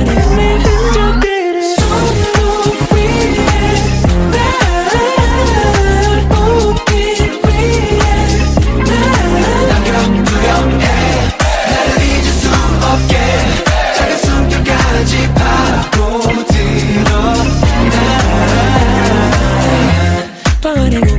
내 흔적들을 손톱 위에 날 보기 위해 난 두려해 나를 잊을 수 없게 작은 숨결까지 파고들어 난 뻔해